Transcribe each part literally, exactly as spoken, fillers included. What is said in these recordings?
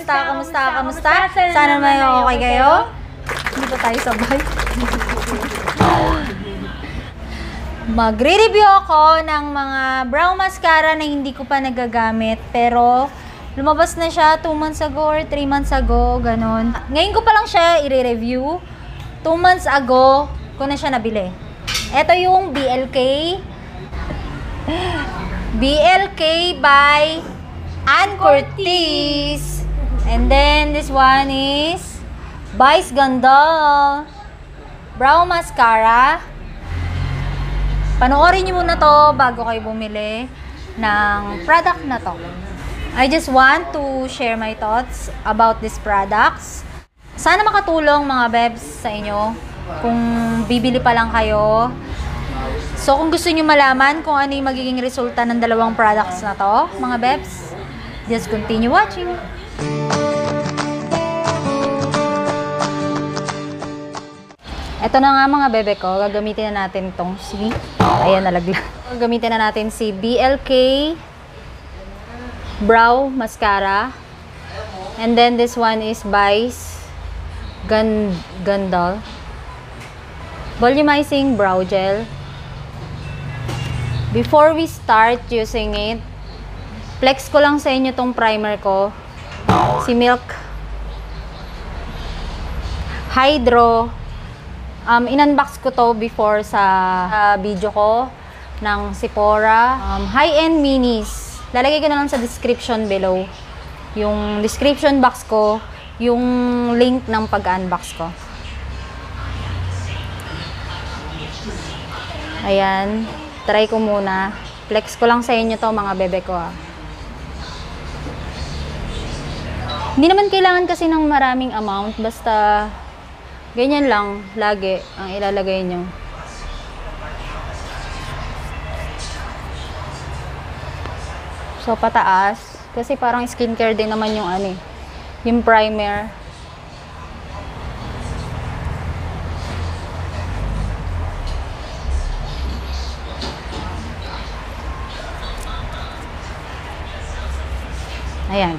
kamusta, kamusta, kamusta? Sana naman okay kayo. Hindi pa tayo sabay. Magre-review ako ng mga brow mascara na hindi ko pa nagagamit. Pero, lumabas na siya two months ago or three months ago, ganun. Ngayon ko pa lang siya i-review. two months ago ko na siya nabili. Ito yung B L K. B L K by Ann Curtis. And then, this one is Vice Gandal Brow Mascara. Panoorin niyo muna to bago kayo bumili ng product na to. I just want to share my thoughts about these products. Sana makatulong mga bebs sa inyo kung bibili pa lang kayo. So kung gusto niyo malaman kung ano yung magiging resulta ng dalawang products na to, mga bebs, just continue watching. Ito na nga mga bebe ko, gagamitin na natin itong si, ayan nalaglag. Gagamitin na natin si B L K Brow Mascara. And then this one is Vice Gandal Volumizing Brow Gel. Before we start using it, flex ko lang sa inyo tong primer ko. Si Milk Hydro. Um, in-unbox ko to before sa uh, video ko ng Sephora. Um, high-end minis. Lalagay ko na lang sa description below. Yung description box ko, yung link ng pag-unbox ko. Ayan. Try ko muna. Flex ko lang sa inyo to mga bebe ko. Ah. Hindi naman kailangan kasi ng maraming amount. Basta ganyan lang, lagi, ang ilalagay nyo. So, pataas. Kasi parang skincare din naman yung ano eh. Yung primer. Ayan.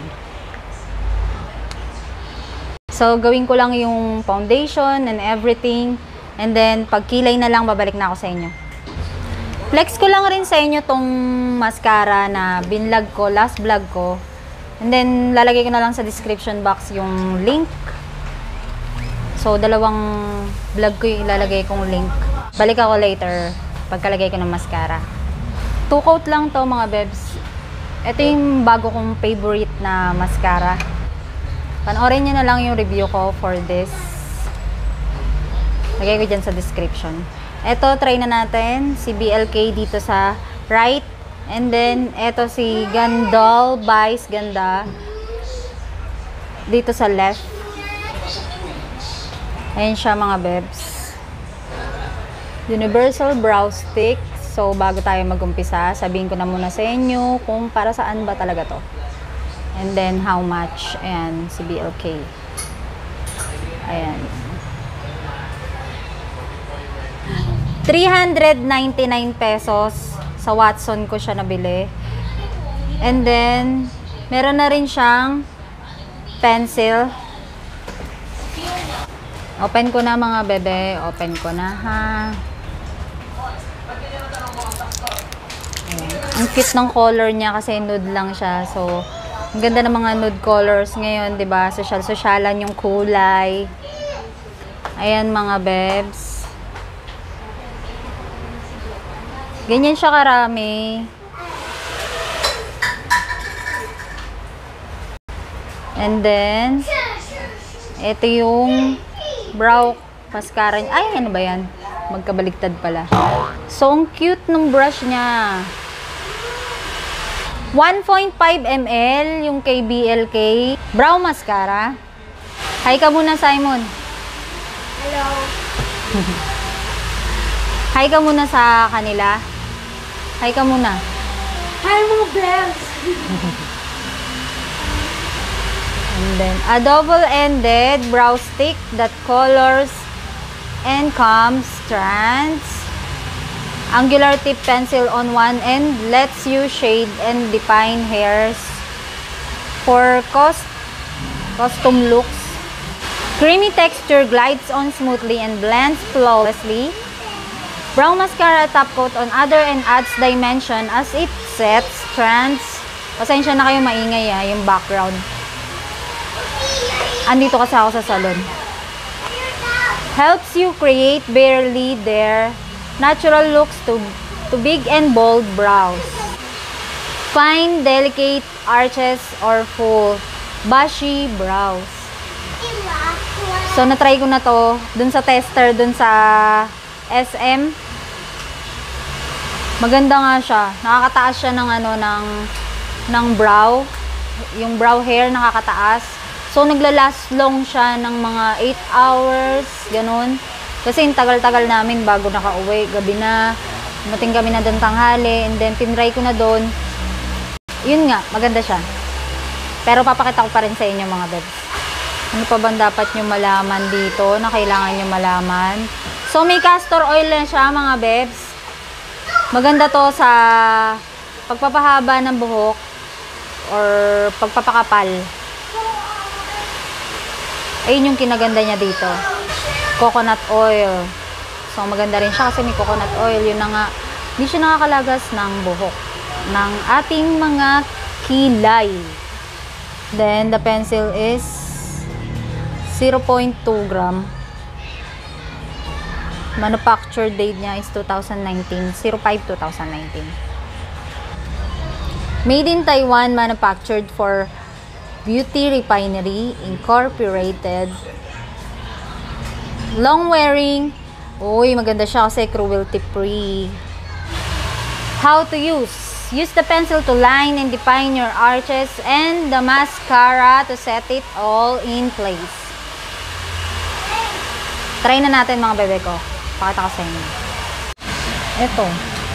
So, gawin ko lang yung foundation and everything. And then, pagkilay na lang, babalik na ako sa inyo. Flex ko lang rin sa inyo tong mascara na binlog ko, last vlog ko. And then, lalagay ko na lang sa description box yung link. So, dalawang vlog ko yung ilalagay kong link. Balik ako later, pagkalagay ko ng mascara. Two coat lang to mga bebs. Ito yung bago kong favorite na mascara. Panoorin nyo na lang yung review ko for this. Lagay ko dyan sa description. Ito, try na natin si B L K dito sa right. And then, ito si Gandal Vice Ganda dito sa left. Ayan siya mga bebs. Universal Brow Stick. So, bago tayo mag-umpisa, sabihin ko na muna sa inyo kung para saan ba talaga to. And then, how much? Ayan, si B L K. Ayan. three hundred ninety-nine pesos. Sa Watson ko siya nabili. And then, meron na rin siyang pencil. Open ko na mga bebe. Open ko na ha. Ayan. Ang cute ng color niya kasi nude lang siya. So, ang ganda ng mga nude colors ngayon, 'di ba? Social-socialan yung kulay. Ayan mga bebs. Ganyan siya karami. And then ito yung brow mascara. Ay, ano ba 'yan? Magkabaliktad pala. So, ang cute ng brush niya. one point five milliliters yung kay B L K brow mascara. Hi ka muna, Simon. Hello. Hi ka muna sa kanila. Hi ka muna. Hi mo, Bebs. And then, a double-ended brow stick that colors and combs strands. Angular tip pencil on one end lets you shade and define hairs. For cost custom looks. Creamy texture glides on smoothly and blends flawlessly. Brow mascara top coat on other and adds dimension as it sets trends. Pasensya na kayo, maingay ah, yung background. Andito kasi ako sa salon. Helps you create barely there natural looks to, to big and bold brows. Fine, delicate arches or full, bushy brows. So, na-try ko na to dun sa tester, dun sa S M. Maganda nga siya. Nakakataas siya ng ano, ng, ng brow. Yung brow hair nakakataas. So, naglalast long siya ng mga eight hours, ganun. Kasi yung tagal-tagal namin bago nakauwi, gabi na. Dumating kami na doon tanghali, and then tinry ko na doon. Yun nga, maganda siya. Pero papakita ko pa rin sa inyo mga bebs. Ano pa bang dapat nyo malaman dito na kailangan nyo malaman? So, may castor oil na siya mga bebs. Maganda to sa pagpapahaba ng buhok or pagpapakapal. Ayun yung kinaganda niya dito. Coconut oil. So, maganda rin siya kasi may coconut oil. Yun na nga, hindi siya nakakalagas ng buhok ng ating mga kilay. Then, the pencil is zero point two gram. Manufacture date niya is two thousand nineteen. zero five two thousand nineteen. Made in Taiwan, manufactured for Beauty Refinery, Incorporated. Long wearing. Uy, maganda siya kasi cruelty free. How to use. Use the pencil to line and define your arches and the mascara to set it all in place. Try na natin mga bebe ko. Pakita ko sa inyo. Ito.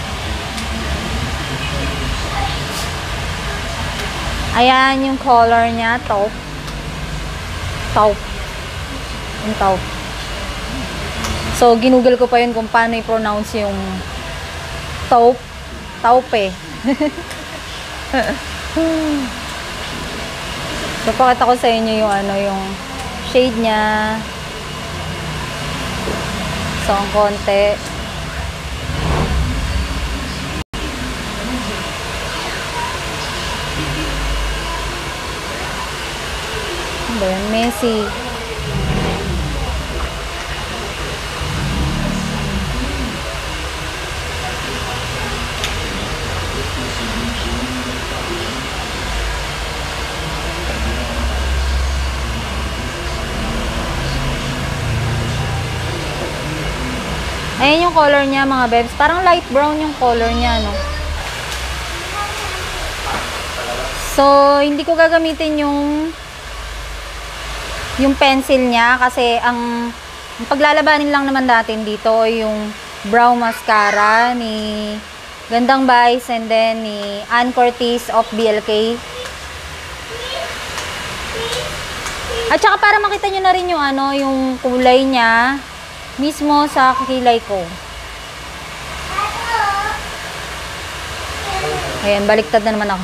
Ayan yung color niya. Taupe. Taupe. Yung taupe. So, ginugol ko pa yun kung paano i-pronounce yung taupe. Taupe. So, pakita ko sa inyo yung ano, yung shade niya. So, ang konti. Ano ba yan? Messy. Ayan yung color niya mga bebs. Parang light brown yung color niya, no? So, hindi ko gagamitin yung yung pencil niya kasi ang, ang paglalabanin lang naman natin dito yung brow mascara ni Gandang Vice and then ni Ann Curtis of B L K. At saka para makita nyo na rin yung ano, yung kulay niya mismo sa kilay ko. Ayan, baliktad na naman ako.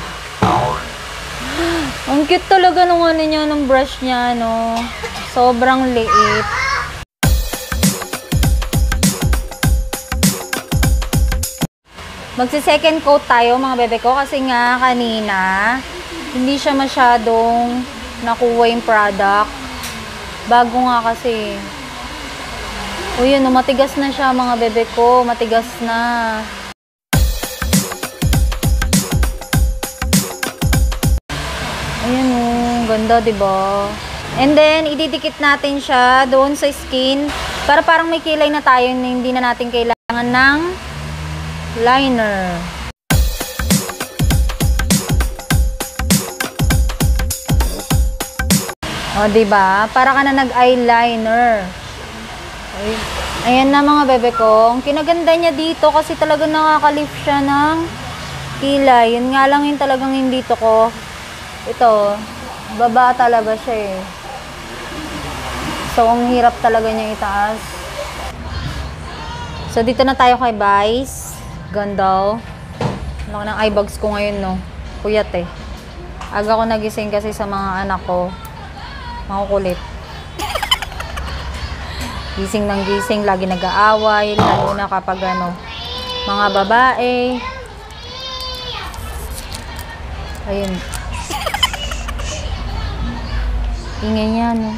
Ang cute talaga nung ano niya, ng brush niya, no? Sobrang liit. Magsi-second coat tayo, mga bebe ko, kasi nga kanina, hindi siya masyadong nakuha yung product. Bago nga kasi. O yun, no, matigas na siya mga bebe ko. Matigas na. Ayan o, ganda diba? And then, ididikit natin siya doon sa skin. Para parang may kilay na tayo na hindi na natin kailangan ng liner. O, diba? Para ka na nag-eyeliner. Ayan na mga bebe ko. Ang kinaganda niya dito kasi talaga nakaka-lift siya ng kilay. Yun nga lang yung talagang hindi to ko. Ito, baba talaga siya eh. So, ang hirap talaga niya itaas. So, dito na tayo kay Vice. Ganda. Ano ng eye bags ko ngayon, no? Puyat eh. Aga ko nagising kasi sa mga anak ko. Makukulit. Gising ng gising, lagi nag-aaway, lalo na kapag ano, mga babae. Ayun. Ingay niya, no?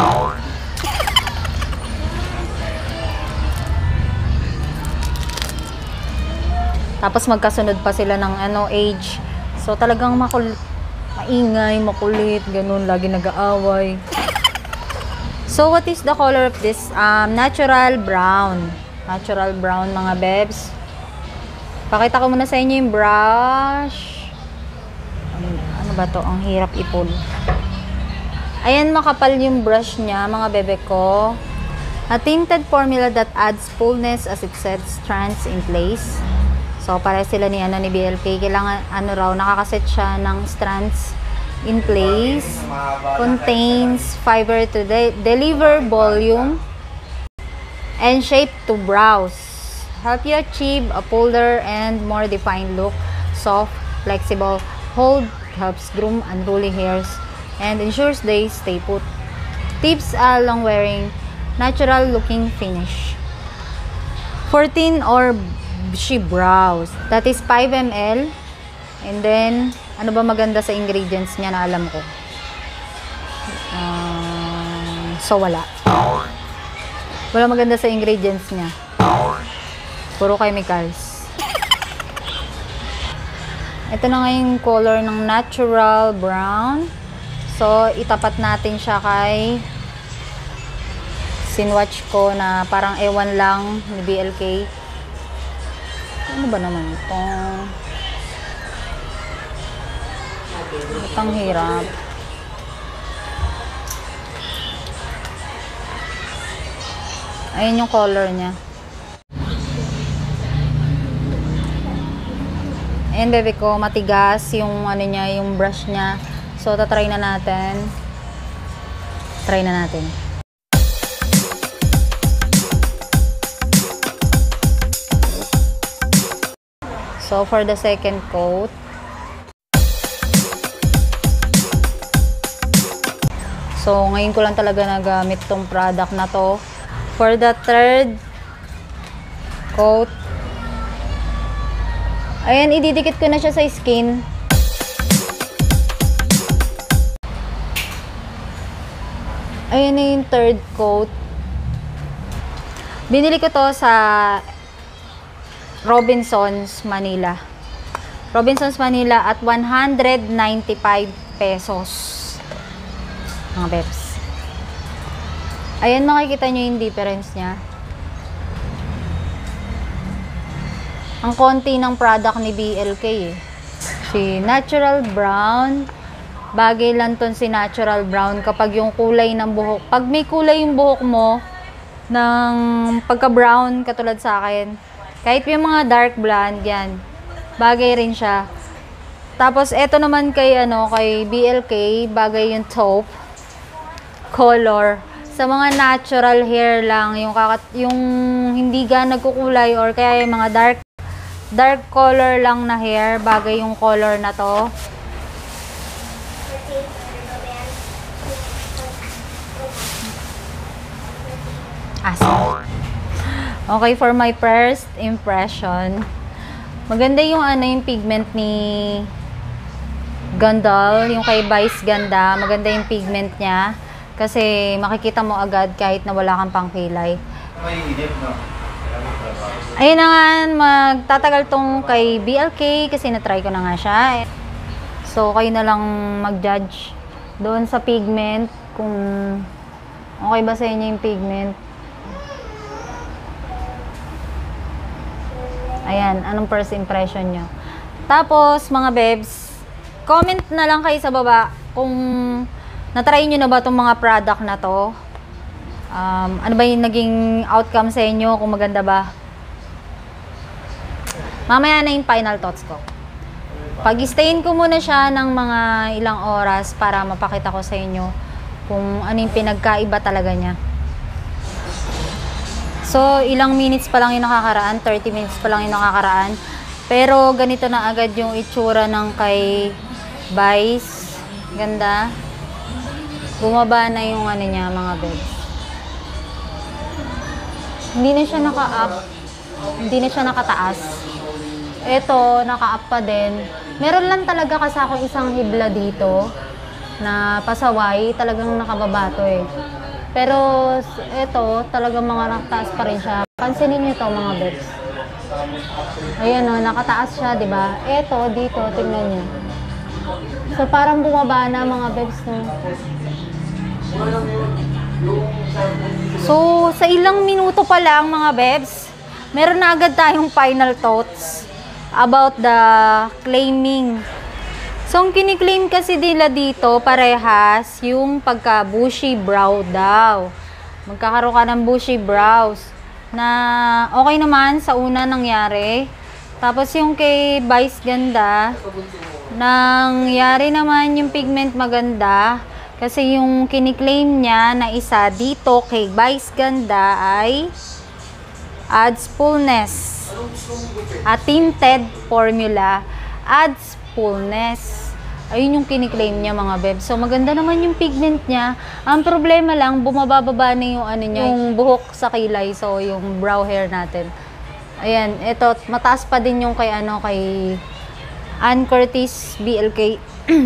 Tapos magkasunod pa sila ng ano, age. So talagang makulit, maingay, makulit, ganun, lagi nag-aaway. So, what is the color of this? Um, natural brown. Natural brown, mga bebs. Pakita ko muna sa inyo yung brush. Ano, ano ba to? Ang hirap ipul. Ayan, makapal yung brush niya, mga bebe ko. A tinted formula that adds fullness as it sets strands in place. So, pare sila ni, ano, ni B L K. Kailangan, ano raw, nakakaset siya ng strands in place. Contains fiber to de deliver volume and shape to brows. Help you achieve a fuller and more defined look. Soft, flexible, hold, helps groom unruly hairs, and ensures they stay put. Tips along wearing natural looking finish. fourteen or she brows. That is five milliliters. And then, ano ba maganda sa ingredients niya na alam ko? Uh, so, wala. Wala maganda sa ingredients niya. Puro chemicals. Ito na nga yung color ng natural brown. So, itapat natin siya kay sinwatch ko na parang ewan lang ni B L K. Ano ba naman ito? Itang hirap. Ayun yung color niya. Ayan, bebe ko, matigas yung ano niya, yung brush niya. So, tatry na natin. Try na natin. So, for the second coat, so, ngayon ko lang talaga nagamit tong product na to. For the third coat, ayan, ididikit ko na siya sa skin. Ayan na yung third coat. Binili ko to sa Robinsons, Manila. Robinsons, Manila at one hundred ninety-five pesos. Mga bebs. Ayan, makikita nyo yung difference niya. Ang konti ng product ni B L K eh. Si natural brown. Bagay lang ton si natural brown kapag yung kulay ng buhok. Pag may kulay yung buhok mo ng pagka-brown katulad sa akin. Kahit yung mga dark blonde yan. Bagay rin siya. Tapos eto naman kay ano kay B L K, bagay yung taupe color. Sa mga natural hair lang, yung kakat yung hindi ga nagkukulay or kaya yung mga dark dark color lang na hair, bagay yung color na to. Asa. Okay, for my first impression, maganda yung ano yung pigment ni Gandal, yung kay Vice Ganda, maganda yung pigment niya. Kasi makikita mo agad kahit na wala kang pangkilay. Ayun na nga, magtatagal tong kay B L K kasi na-try ko na nga siya. So, kayo na lang mag-judge doon sa pigment kung okay ba sa inyo yung pigment. Ayan, anong first impression nyo? Tapos, mga bebs, comment na lang kayo sa baba kung na-try nyo na ba itong mga product na to? Um, ano ba yung naging outcome sa inyo? Kung maganda ba? Mamaya na yung final thoughts ko. Pag-stayin ko muna siya ng mga ilang oras para mapakita ko sa inyo kung ano yung pinagkaiba talaga niya. So, ilang minutes pa lang yung nakakaraan. thirty minutes pa lang yung nakakaraan. Pero, ganito na agad yung itsura ng kay Vice Ganda. Bumaba na yung ano niya, mga bebs. Hindi na siya naka-up. Hindi na siya nakataas. Ito, naka-up pa din. Meron lang talaga kasi ako isang hibla dito na pasaway. Talagang nakababa to eh. Pero ito, talagang mga nakataas pa rin siya. Pansinin nyo to mga bebs. Ayan o, nakataas siya, di ba? Ito, dito, tingnan nyo. So, parang bumaba na mga bebs, no? So, sa ilang minuto pa lang, mga bebs, meron na agad tayong final thoughts about the claiming. So, ang kiniklaim kasi nila dito, parehas, yung pagka-bushy brow daw. Magkakaroon ka ng bushy brows na okay naman sa una nangyari. Tapos yung kay Vice Ganda, nangyari naman yung pigment maganda. Kasi yung kiniklaim niya na isa dito kay Vice Ganda ay adds fullness. A tinted formula adds fullness. Ayun yung kiniklaim niya mga beb. So maganda naman yung pigment niya. Ang problema lang, bumababa na yung ano niya, yung buhok sa kilay. So yung brow hair natin. Ayan, ito mataas pa din yung kay ano kay Ann Curtis B L K.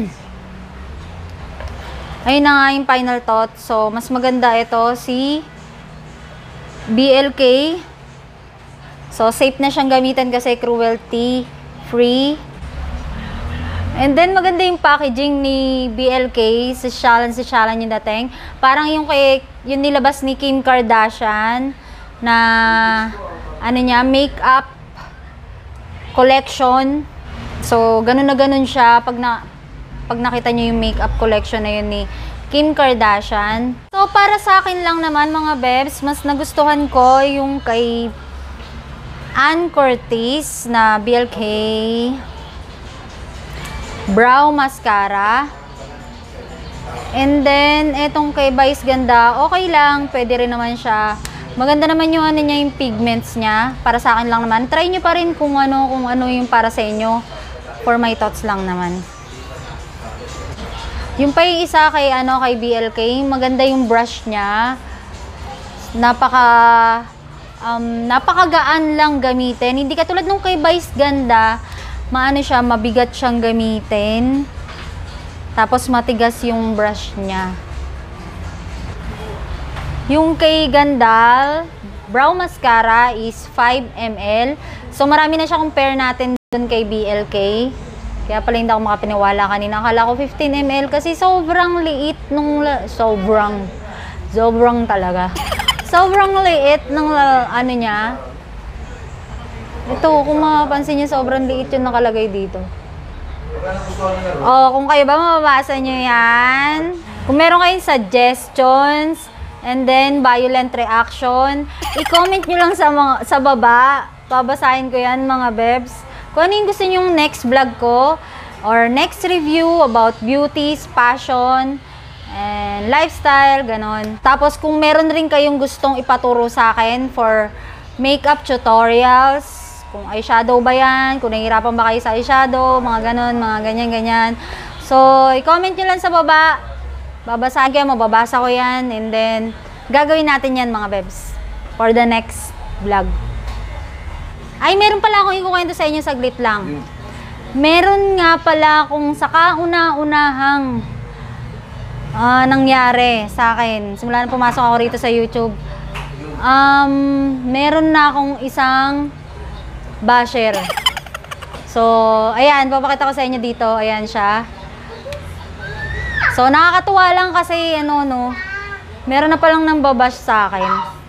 Ayun na nga yung final thought. So, mas maganda ito si B L K. So, safe na siyang gamitan kasi cruelty free. And then, maganda yung packaging ni B L K. Si Shalan, si Shalan yung dating. Parang yung, kay, yung nilabas ni Kim Kardashian na ano niya, makeup collection. So, ganun na ganun siya pag na pag nakita niyo yung makeup collection na yun ni Kim Kardashian. So, para sa akin lang naman mga bebs, mas nagustuhan ko yung kay Ann Curtis na B L K Brow Mascara. And then, etong kay Vice Ganda, okay lang. Pwede rin naman siya. Maganda naman yung ano niya, yung pigments niya. Para sa akin lang naman. Try nyo pa rin kung ano, kung ano yung para sa inyo. For my thoughts lang naman. Yung pa yung isa kay, ano, kay B L K, maganda yung brush niya. Napaka, um, napakagaan lang gamitin. Hindi katulad nung kay Vice Ganda, maano siya, mabigat siyang gamitin. Tapos matigas yung brush niya. Yung kay Gandal, brow mascara is five milliliters. So marami na siya compare natin dun kay B L K. Kaya pala hindi ako makapiniwala kanina. Akala ko fifteen milliliters kasi sobrang liit nung, sobrang, sobrang talaga. Sobrang liit ng ano niya. Ito, kung mapapansin niyo, sobrang liit yung nakalagay dito. Oh, kung kayo ba, mababasa niyo yan. Kung meron kayong suggestions, and then violent reaction, i-comment nyo lang sa, mga, sa baba. Babasahin ko yan mga bebs. Kung ano yung gusto nyo yung next vlog ko, or next review about beauties, fashion, and lifestyle, ganon. Tapos kung meron rin kayong gustong ipaturo sa akin for makeup tutorials, kung eyeshadow ba yan, kung nahihirapan ba kayo sa eyeshadow, mga ganon, mga ganyan-ganyan. So, i-comment nyo lang sa baba. Babasahin kayo, mababasa ko yan, and then gagawin natin yan mga bebs for the next vlog. Ay, meron pala akong ikukwento sa inyo, saglit lang. Meron nga pala akong sa kauna-unahang uh, nangyari sa akin. Simula na pumasok ako rito sa YouTube. Um, meron na akong isang basher. So, ayan, papakita ko sa inyo dito. Ayan siya. So, nakakatuwa lang kasi, ano, no, meron na palang nang babash sa akin.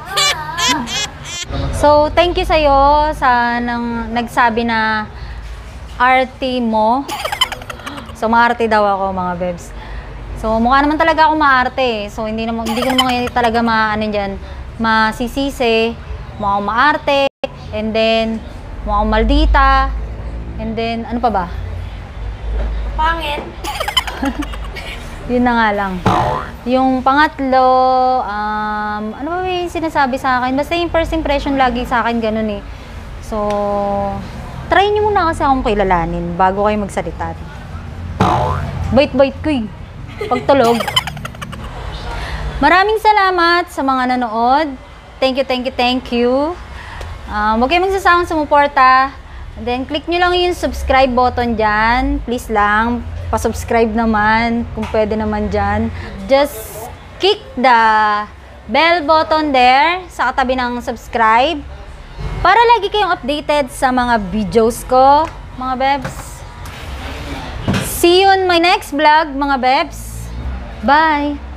So, thank you sa'yo sa nang nagsabi na arte mo. So, maarte daw ako, mga bebs. So, mukha naman talaga ako maarte. So, hindi, naman, hindi ko naman talaga ma-ano dyan, masisisi. Mukha akong maarte. And then, mukha akong maldita. And then, ano pa ba? Pangit. Yun na nga lang. Yung pangatlo, um, ano ba yung sinasabi sa akin? Basta yung first impression lagi sa akin, ganun eh. So, try nyo muna kasi akong kilalanin bago kayo magsalita. Bait-bait ko eh. Pagtulog, Maraming salamat sa mga nanood. Thank you, thank you, thank you. Um, huwag kayong magsasawang sumuporta. And then, click nyo lang yung subscribe button dyan. Please lang, pa-subscribe naman, kung pwede naman dyan. Just click the bell button there, sa katabi ng subscribe. Para lagi kayong updated sa mga videos ko, mga bebs. See you on my next vlog, mga bebs. Bye!